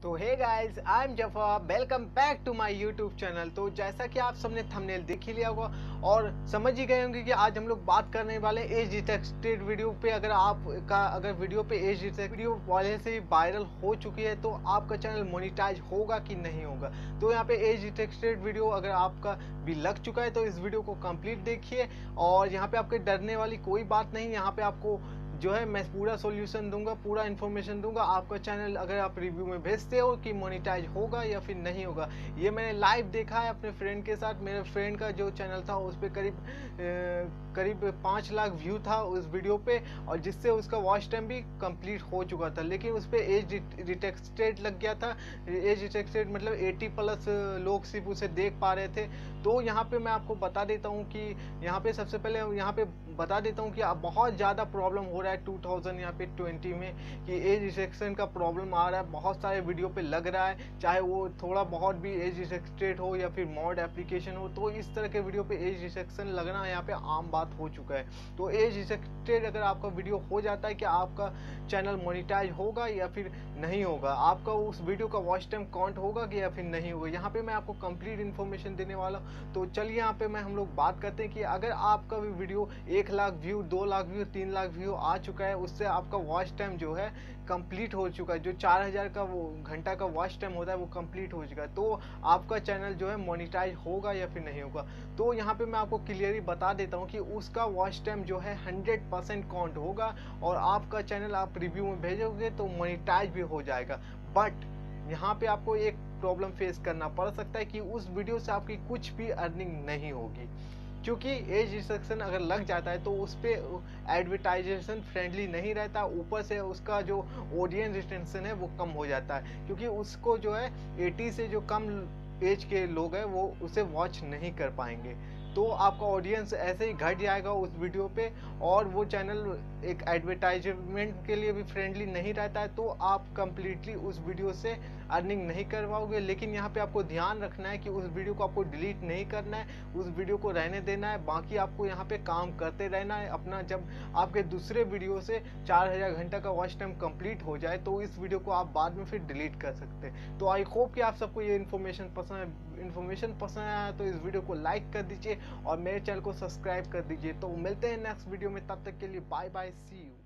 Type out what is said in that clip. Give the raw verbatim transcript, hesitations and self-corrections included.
तो hey guys, I am Jafa, welcome back to my YouTube channel. तो जैसा कि आप सबने थंबनेल देख ही लिया होगा और समझ ही गए होंगे कि आज हम लोग बात करने वाले एज डिटेक्टेड वीडियो पे। अगर आप का अगर वीडियो पे एज डिटेक्ट वीडियो पहले से वायरल हो चुकी है तो आपका चैनल मोनिटाइज होगा कि नहीं होगा। तो यहाँ पे एज डिटेक्टेड वीडियो अगर आपका भी लग चुका है तो इस वीडियो को कंप्लीट देखिए। और यहाँ पे आपके डरने वाली कोई बात नहीं, यहाँ पे आपको जो है मैं पूरा सॉल्यूशन दूंगा, पूरा इन्फॉर्मेशन दूंगा। आपका चैनल अगर आप रिव्यू में भेजते हो कि मोनेटाइज होगा या फिर नहीं होगा, ये मैंने लाइव देखा है अपने फ्रेंड के साथ। मेरे फ्रेंड का जो चैनल था उस पर करीब करीब पाँच लाख व्यू था उस वीडियो पे, और जिससे उसका वॉच टाइम भी कंप्लीट हो चुका था। लेकिन उस पर एज डिटेक्टेड लग गया था। एज डिटेक्टेड मतलब अस्सी प्लस लोग सिर्फ उसे देख पा रहे थे। तो यहाँ पे मैं आपको बता देता हूँ कि यहाँ पे सबसे पहले यहाँ पे बता देता हूँ कि अब बहुत ज़्यादा प्रॉब्लम हो रहा है टू थाउजेंड यहाँ पे ट्वेंटी में कि एज रिस्ट्रिक्शन का प्रॉब्लम आ रहा है। बहुत सारे वीडियो पे लग रहा है, चाहे वो थोड़ा बहुत भी एज रिस्ट्रिक्टेड हो या फिर मॉड एप्लीकेशन हो, तो इस तरह के वीडियो पे एज रिस्ट्रिक्शन लगना यहाँ पे आम बात हो चुका है। तो एज रिस्ट्रिक्टेड अगर आपका वीडियो हो जाता है कि आपका चैनल मोनिटाइज होगा या फिर नहीं होगा, आपका उस वीडियो का वॉच टाइम काउंट होगा कि या फिर नहीं होगा। यहाँ पे मैं आपको कंप्लीट इन्फॉर्मेशन देने वाला हूँ। तो चलिए यहाँ पे मैं हम लोग बात करते हैं कि अगर आपका भी वीडियो एक लाख व्यू, दो लाख व्यू, तीन लाख व्यू आ चुका है, उससे आपका वॉच टाइम जो है कंप्लीट हो चुका है, जो चार हजार का वो घंटा का वॉच टाइम होता है वो कंप्लीट हो चुका है, तो आपका चैनल जो है मोनिटाइज होगा या फिर नहीं होगा। तो यहाँ पे मैं आपको क्लियरली बता देता हूँ कि उसका वॉच टाइम जो है हंड्रेड परसेंट काउंट होगा और आपका चैनल आप रिव्यू में भेजोगे तो मोनिटाइज भी हो जाएगा। बट यहाँ पे आपको एक प्रॉब्लम फेस करना पड़ सकता है कि उस वीडियो से आपकी कुछ भी अर्निंग नहीं होगी, क्योंकि एज रिस्ट्रिक्शन अगर लग जाता है तो उस पर एडवर्टाइजेशन फ्रेंडली नहीं रहता। ऊपर से उसका जो ऑडियंस रिटेंशन है वो कम हो जाता है, क्योंकि उसको जो है अस्सी से जो कम एज के लोग हैं वो उसे वॉच नहीं कर पाएंगे। तो आपका ऑडियंस ऐसे ही घट जाएगा उस वीडियो पे, और वो चैनल एक एडवर्टाइजमेंट के लिए भी फ्रेंडली नहीं रहता है, तो आप कंप्लीटली उस वीडियो से अर्निंग नहीं कर पाओगे। लेकिन यहाँ पे आपको ध्यान रखना है कि उस वीडियो को आपको डिलीट नहीं करना है, उस वीडियो को रहने देना है। बाकी आपको यहाँ पे काम करते रहना है अपना। जब आपके दूसरे वीडियो से चार हजार घंटा का वॉच टाइम कंप्लीट हो जाए तो इस वीडियो को आप बाद में फिर डिलीट कर सकते हैं। तो आई होप कि आप सबको ये इन्फॉर्मेशन पसंद इन्फॉर्मेशन पसंद आया तो इस वीडियो को लाइक कर दीजिए और मेरे चैनल को सब्सक्राइब कर दीजिए। तो मिलते हैं नेक्स्ट वीडियो में, तब तक के लिए बाय बाय, सी यू।